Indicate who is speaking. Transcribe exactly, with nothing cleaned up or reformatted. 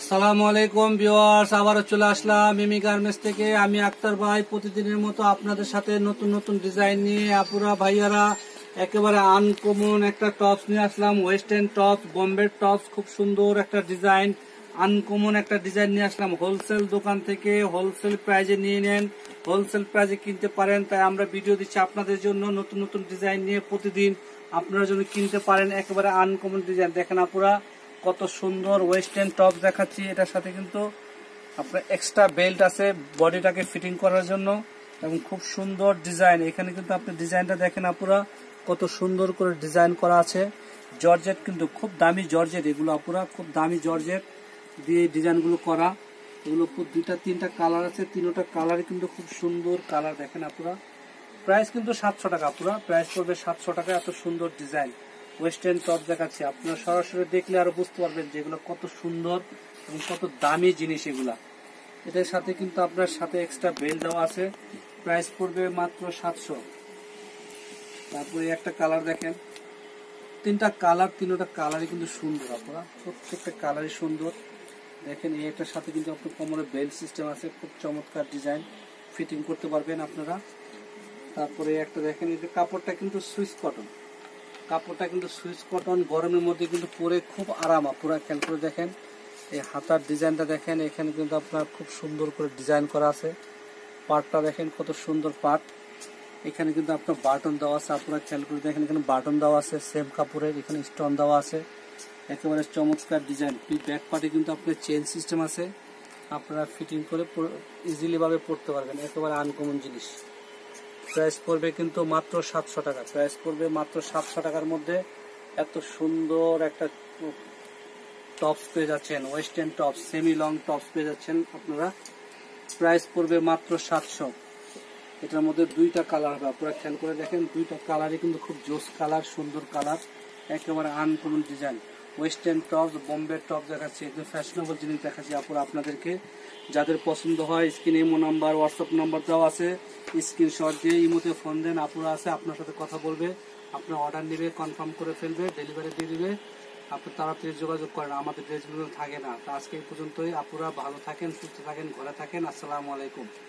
Speaker 1: আসসালামু আলাইকুম ভিউয়ার্স, আবারও চলে আসলাম মিমি গার্মেন্টস থেকে। আমি আক্তার ভাই প্রতিদিনের মতো আপনাদের সাথে নতুন নতুন ডিজাইন নিয়ে আপুরা ভাইয়ারা একেবারে আনকমন একটা টপস নিয়ে আসলাম। ওয়েস্টার্ন টপস, বোম্বের টপস, খুব সুন্দর একটা ডিজাইন, আনকমন একটা ডিজাইন নিয়ে আসলাম। হোলসেল দোকান থেকে হোলসেল প্রাইজে নিয়ে নেন, হোলসেল প্রাইজে কিনতে পারেন। তাই আমরা ভিডিও দিচ্ছি আপনাদের জন্য নতুন নতুন ডিজাইন নিয়ে, প্রতিদিন আপনারা জন্য কিনতে পারেন। একেবারে আনকমন ডিজাইন দেখেন আপুরা, কত সুন্দর ওয়েস্টার্ন টপ দেখাচ্ছি। এটার সাথে কিন্তু আপনার এক্সট্রা বেল্ট আছে বডিটাকে ফিটিং করার জন্য, এবং খুব সুন্দর ডিজাইন। এখানে কিন্তু আপনি ডিজাইনটা দেখেন আপুরা, কত সুন্দর করে ডিজাইন করা আছে। জর্জেট কিন্তু খুব দামি জর্জেট, এগুলো আপুরা খুব দামি জর্জেট দিয়ে ডিজাইনগুলো করা। এগুলো দুইটা তিনটা কালার আছে, তিনটা কালারই কিন্তু খুব সুন্দর কালার দেখেন আপুরা। প্রাইস কিন্তু সাতশো টাকা আপুরা, প্রাইস পড়বে সাতশো টাকা। এত সুন্দর ডিজাইন ওয়েস্টার্ন টপ দেখাচ্ছি, আপনারা সরাসরি দেখলে আরো বুঝতে পারবেন যে এগুলো কত সুন্দর এবং কত দামি জিনিস এগুলা। এটার সাথে কিন্তু আপনার সাথে এক্সট্রা বেল্ট দেওয়া আছে, প্রাইস পড়বে মাত্র সাতশো। তারপরে একটা কালার দেখেন, তিনটা কালার, তিনটা কালারই কিন্তু সুন্দর আপনারা, প্রত্যেকটা কালারই সুন্দর দেখেন। এই একটার সাথে কিন্তু আপনার কোমরে বেল্ট সিস্টেম আছে, খুব চমৎকার ডিজাইন, ফিটিং করতে পারবেন আপনারা। তারপরে একটা দেখেন, এই যে কাপড়টা কিন্তু সুইস কটন, কাপড়টা কিন্তু সুইচ কটন, গরমের মধ্যে কিন্তু পরে খুব আরাম। পুরো খেয়াল করে দেখেন, এই হাতার ডিজাইনটা দেখেন, এখানে কিন্তু আপনার খুব সুন্দর করে ডিজাইন করা আছে। পাটটা দেখেন কত সুন্দর পাট, এখানে কিন্তু আপনার বাটন দেওয়া আছে। আপনারা খেয়াল করে দেখেন, এখানে বাটন দেওয়া আছে সেম কাপড়ের, এখানে স্টোন দেওয়া আছে, একেবারে চমৎকার ডিজাইন। ব্যাক পার্টে কিন্তু আপনার চেন সিস্টেম আছে, আপনারা ফিটিং করে ইজিলি ভাবে পরতে পারবেন, একেবারে আনকমন জিনিস। প্রাইস পড়বে কিন্তু মাত্র সাতশো টাকা, প্রাইস পড়বে মাত্র সাতশো টাকার মধ্যে এত সুন্দর একটা টপস পেয়ে যাচ্ছেন। Western tops, semi long tops পেয়ে যাচ্ছেন আপনারা, প্রাইস পড়বে মাত্র সাতশো। এটার মধ্যে দুইটা কালার হবে, আপনারা খেয়াল করে দেখেন, দুইটা কালারই কিন্তু খুব জোস কালার, সুন্দর কালার, একেবারে আনকমন ডিজাইন। ওয়েস্টার্ন টপস, বোম্বের টপ দেখাচ্ছি, একদম ফ্যাশনেবল জিনিস দেখাচ্ছি আপুরা আপনাদেরকে। যাদের পছন্দ হয় স্ক্রিনে ইমো নাম্বার, হোয়াটসঅ্যাপ নাম্বার দেওয়া আছে, স্ক্রিনশট দিয়ে ইমোতে ফোন দেন, আপুরা আছে আপনার সাথে কথা বলবে, আপনার অর্ডার নেবে, কনফার্ম করে ফেলবে, ডেলিভারি দিয়ে দিবে। আপনি তাড়াতাড়ি যোগাযোগ করেন, আমাদের ড্রেসগুলো থাকে না। তো আজকে এই পর্যন্তই, আপুরা ভালো থাকেন, সুস্থ থাকেন, ঘরে থাকেন। আসসালামু আলাইকুম।